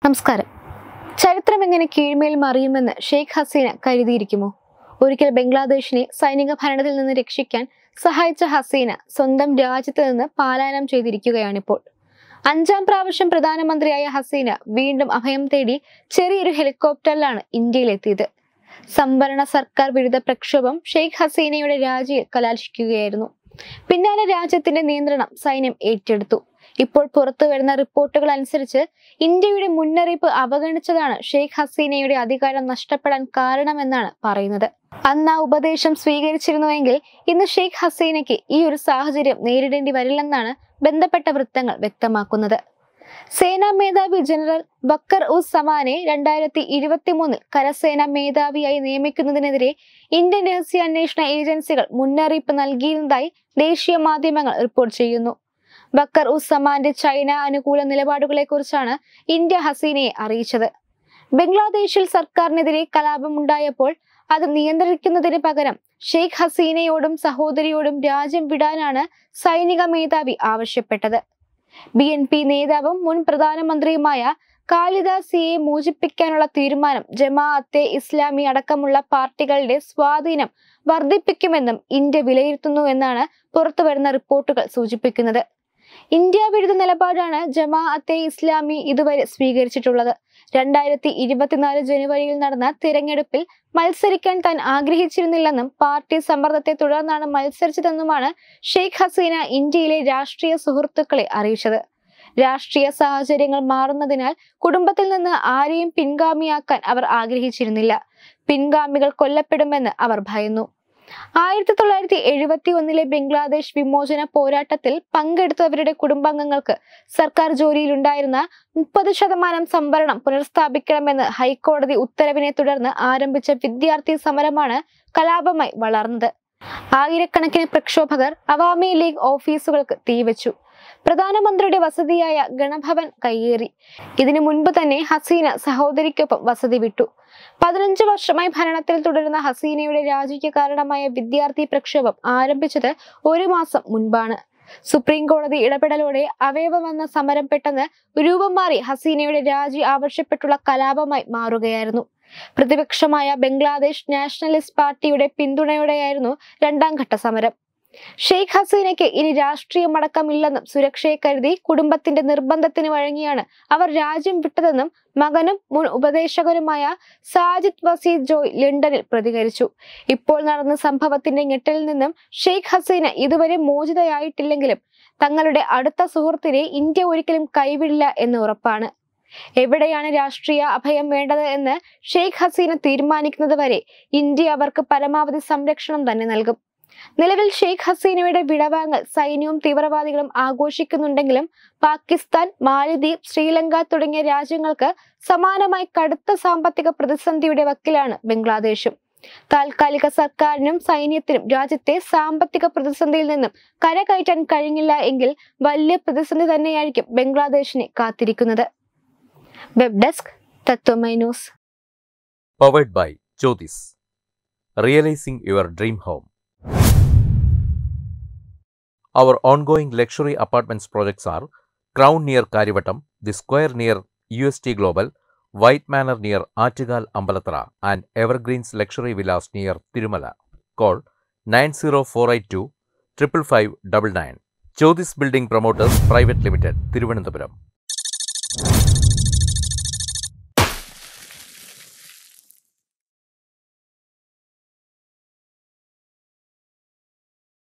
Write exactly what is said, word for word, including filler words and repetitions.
നമസ്കാരം. ചരിത്രം എങ്ങനെ കീഴ്മേൽ മറിയുമെന്ന് ഷെയ്ഖ് ഹസീന കരുതിയിരിക്കുമോ? ഒരിക്കൽ ബംഗ്ലാദേശിനെ സൈനിക ഭരണത്തിൽ നിന്ന് രക്ഷിക്കാൻ സഹായിച്ച ഹസീന സ്വന്തം രാജ്യത്ത് നിന്ന് പലായനം ചെയ്തിരിക്കുകയാണിപ്പോൾ. അഞ്ചാം പ്രാവശ്യം പ്രധാനമന്ത്രിയായ ഹസീന വീണ്ടും അഭയം തേടി ചെറിയൊരു ഹെലികോപ്റ്ററിലാണ് ഇന്ത്യയിലെത്തിയത്. സംവരണ സർക്കാർ വിരുദ്ധ പ്രക്ഷോഭം ഷെയ്ഖ് ഹസീനയുടെ രാജിയിൽ കലാശിക്കുകയായിരുന്നു. പിന്നാലെ രാജ്യത്തിന്റെ നിയന്ത്രണം സൈന്യം ഏറ്റെടുത്തു. ഇപ്പോൾ പുറത്തു വരുന്ന റിപ്പോർട്ടുകൾ അനുസരിച്ച് ഇന്ത്യയുടെ മുന്നറിയിപ്പ് അവഗണിച്ചതാണ് ഷെയ്ഖ് ഹസീനയുടെ അധികാരം നഷ്ടപ്പെടാൻ കാരണമെന്നാണ് പറയുന്നത്. അന്ന് ആ ഉപദേശം സ്വീകരിച്ചിരുന്നുവെങ്കിൽ ഇന്ന് ഷെയ്ഖ് ഹസീനയ്ക്ക് ഈ ഒരു സാഹചര്യം നേരിടേണ്ടി വരില്ലെന്നാണ് ബന്ധപ്പെട്ട വൃത്തങ്ങൾ വ്യക്തമാക്കുന്നത്. സേനാ മേധാവി ജനറൽ ബക്കർ ഉസ് സമാനെ രണ്ടായിരത്തി ഇരുപത്തി മൂന്നിൽ കരസേനാ മേധാവിയായി നിയമിക്കുന്നതിനെതിരെ ഇന്ത്യൻ രഹസ്യാന്വേഷണ ഏജൻസികൾ മുന്നറിയിപ്പ് നൽകിയിരുന്നതായി ദേശീയ മാധ്യമങ്ങൾ റിപ്പോർട്ട് ചെയ്യുന്നു. ബക്കർ ഉസ് സമാന്റെ ചൈന അനുകൂല നിലപാടുകളെ കുറിച്ചാണ് ഇന്ത്യ ഹസീനയെ അറിയിച്ചത്. ബംഗ്ലാദേശിൽ സർക്കാരിനെതിരെ കലാപമുണ്ടായപ്പോൾ അത് നിയന്ത്രിക്കുന്നതിന് പകരം ഷെയ്ഖ് ഹസീനയോടും സഹോദരിയോടും രാജ്യം വിടാനാണ് സൈനിക മേധാവി ആവശ്യപ്പെട്ടത്. ബി എൻ പി നേതാവും മുൻ പ്രധാനമന്ത്രിയുമായ ഖാലിദ സിയെ മോചിപ്പിക്കാനുള്ള തീരുമാനം ജമാഅത്തെ ഇസ്ലാമി അടക്കമുള്ള പാർട്ടികളുടെ സ്വാധീനം വർദ്ധിപ്പിക്കുമെന്നും ഇന്ത്യ വിലയിരുത്തുന്നു എന്നാണ് പുറത്തുവരുന്ന റിപ്പോർട്ടുകൾ സൂചിപ്പിക്കുന്നത്. ഇന്ത്യ വിരുദ്ധ നിലപാടാണ് ജമാഅത്തെ ഇസ്ലാമി ഇതുവരെ സ്വീകരിച്ചിട്ടുള്ളത്. രണ്ടായിരത്തി ഇരുപത്തിനാല് ജനുവരിയിൽ നടന്ന തിരഞ്ഞെടുപ്പിൽ മത്സരിക്കാൻ താൻ ആഗ്രഹിച്ചിരുന്നില്ലെന്നും പാർട്ടി സമ്മർദ്ദത്തെ തുടർന്നാണ് മത്സരിച്ചതെന്നുമാണ് ഷെയ്ഖ് ഹസീന ഇന്ത്യയിലെ രാഷ്ട്രീയ സുഹൃത്തുക്കളെ അറിയിച്ചത്. രാഷ്ട്രീയ സാഹചര്യങ്ങൾ മാറുന്നതിനാൽ കുടുംബത്തിൽ നിന്ന് ആരെയും പിൻഗാമിയാക്കാൻ അവർ ആഗ്രഹിച്ചിരുന്നില്ല. പിൻഗാമികൾ കൊല്ലപ്പെടുമെന്ന് അവർ ഭയന്നു. ആയിരത്തി തൊള്ളായിരത്തി എഴുപത്തി ഒന്നിലെ ബംഗ്ലാദേശ് വിമോചന പോരാട്ടത്തിൽ പങ്കെടുത്തവരുടെ കുടുംബാംഗങ്ങൾക്ക് സർക്കാർ ജോലിയിലുണ്ടായിരുന്ന മുപ്പത് ശതമാനം സംവരണം പുനഃസ്ഥാപിക്കണമെന്ന് ഹൈക്കോടതി ഉത്തരവിനെ തുടർന്ന് ആരംഭിച്ച വിദ്യാർത്ഥി സമരമാണ് കലാപമായി വളർന്നത്. ആയിരക്കണക്കിന് പ്രക്ഷോഭകർ അവാമി ലീഗ് ഓഫീസുകൾക്ക് തീവച്ചു. പ്രധാനമന്ത്രിയുടെ വസതിയായ ഗണഭവൻ കയ്യേറി. ഇതിനു മുൻപ് തന്നെ ഹസീന സഹോദരിക്കൊപ്പം വസതി വിട്ടു. പതിനഞ്ച് വർഷമായി ഭരണത്തിൽ തുടരുന്ന ഹസീനയുടെ രാജിക്ക് കാരണമായ വിദ്യാർത്ഥി പ്രക്ഷോഭം ആരംഭിച്ചത് ഒരു മാസം മുൻപാണ്. സുപ്രീം കോടതി ഇടപെടലോടെ അവയവം വന്ന സമരം പെട്ടെന്ന് രൂപം മാറി ഹസീനയുടെ രാജി ആവശ്യപ്പെട്ടുള്ള കലാപമായി മാറുകയായിരുന്നു. പ്രതിപക്ഷമായ ബംഗ്ലാദേശ് നാഷണലിസ്റ്റ് പാർട്ടിയുടെ പിന്തുണയോടെയായിരുന്നു രണ്ടാം ഘട്ട സമരം. ഷെയ്ഖ് ഹസീനയ്ക്ക് ഇനി രാഷ്ട്രീയമടക്കമില്ലെന്നും സുരക്ഷയെ കരുതി കുടുംബത്തിന്റെ നിർബന്ധത്തിന് വഴങ്ങിയാണ് അവർ രാജ്യം വിട്ടതെന്നും മകനും മുൻ ഉപദേശകനുമായ സാജിദ് വസീദ് ജോയ് ലണ്ടനിൽ പ്രതികരിച്ചു. ഇപ്പോൾ നടന്ന സംഭവത്തിന്റെ ഞെട്ടലിൽ നിന്നും ഷെയ്ഖ് ഹസീന ഇതുവരെ മോചിതയായിട്ടില്ലെങ്കിലും തങ്ങളുടെ അടുത്ത സുഹൃത്തിനെ ഇന്ത്യ ഒരിക്കലും കൈവിടില്ല എന്ന് ഉറപ്പാണ്. എവിടെയാണ് രാഷ്ട്രീയ അഭയം വേണ്ടത് എന്ന് ഷെയ്ഖ് ഹസീന തീരുമാനിക്കുന്നത് വരെ ഇന്ത്യ അവർക്ക് പരമാവധി സംരക്ഷണം തന്നെ നൽകും. നിലവിൽ ഷെയ്ഖ് ഹസീനയുടെ വിടവാങ്ങൽ സൈന്യവും തീവ്രവാദികളും ആഘോഷിക്കുന്നുണ്ടെങ്കിലും പാകിസ്ഥാൻ, മാലദ്വീപ്, ശ്രീലങ്ക തുടങ്ങിയ രാജ്യങ്ങൾക്ക് സമാനമായി കടുത്ത സാമ്പത്തിക പ്രതിസന്ധിയുടെ വക്കിലാണ് ബംഗ്ലാദേശും. താൽക്കാലിക സർക്കാരിനും സൈന്യത്തിനും രാജ്യത്തെ സാമ്പത്തിക പ്രതിസന്ധിയിൽ നിന്നും കരകയറ്റാൻ കഴിഞ്ഞില്ല എങ്കിൽ വലിയ പ്രതിസന്ധി തന്നെയായിരിക്കും ബംഗ്ലാദേശിനെ കാത്തിരിക്കുന്നത്. Web desk Tatwamayi news. Powered by Jyotis. Realizing your dream home. Our ongoing luxury apartments projects are Crown near Karivattam, The Square near U S T Global, White Manor near Attigal Ambalathara, and Evergreens Luxury Villas near Tirumala. Call nine zero four eight two five five five nine nine. Jyotis Building Promoters Private Limited, Thiruvananthapuram.